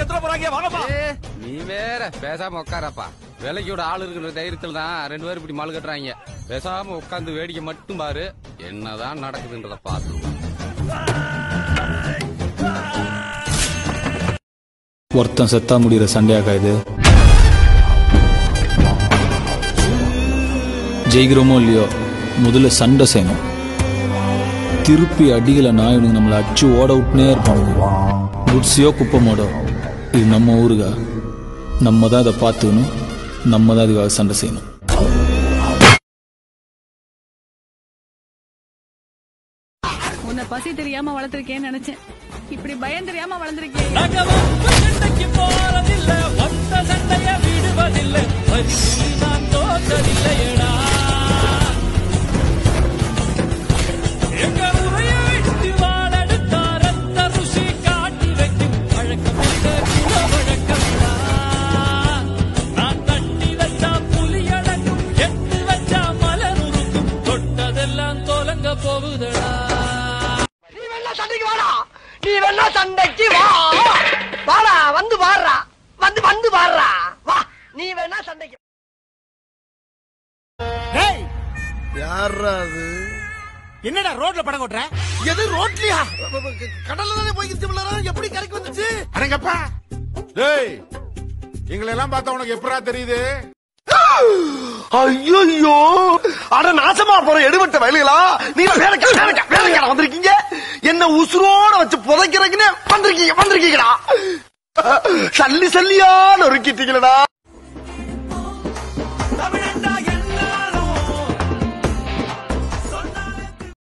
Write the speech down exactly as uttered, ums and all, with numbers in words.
செத்துற போறாங்க வாங்கப்பா. நீ வேற பேசாம உட்காரப்பா. விலைக்கோட ஆள் இருக்கிற தைரியத்தில் தான் ரெண்டு பேரும் இப்படி மால் கட்டுறாங்க. பேசாம உட்காந்து வேடிக்கை மட்டும் பாரு, என்னதான் நடக்குதுன்றத பாத்து. ஒருத்தன் செத்தா முடிகிற சண்டையாக்கா இது? ஜெயிக்கிறோமோ இல்லையோ முதல்ல சண்டை செய்யணும். திருப்பி அடிகளை நாயனுங்க நம்மளை அடிச்சு ஓட விட்டுனே இருப்பானுங்க. குட்ஸியோ குப்பமோடோ இது நம்ம ஊருகா. நம்ம தான் அதை பார்த்துக்கணும், நம்ம தான் அதுக்காக சண்டை செய்யணும். உன்னை பசி தெரியாம வளர்த்திருக்கேன்னு நினைச்சேன், இப்படி பயம் தெரியாம வளர்ந்திருக்கேன். நீ வேணா சண்டைக்கு வா, வாடா வந்து பாடுறா, வந்து வந்து பாடுறா வா. நீ வேணா சண்டைக்கு. யாரா அது? என்னடா ரோட்ல படம் கொட்டுற? எது ரோட்லயா? கடல்ல தானே போய்க்கிச்சு, எப்படி கரைக்கு வந்துச்சு? அடங்கப்பா டேய், எங்களை எல்லாம் பார்த்தா உனக்கு எப்படா தெரியுது? ஐயோ அட நாசமா போற எடுபட்ட வயலுகளா, நீங்க வேலைக்கா வேலைக்கா வேலைக்கா வந்திருக்கீங்க. என்ன உசுரோட வச்சு புதைக்கிறீங்கன்னு வந்திருக்கீங்க வந்திருக்கீங்களா? சல்லி சல்லியா நொறுக்கிட்டீங்களா?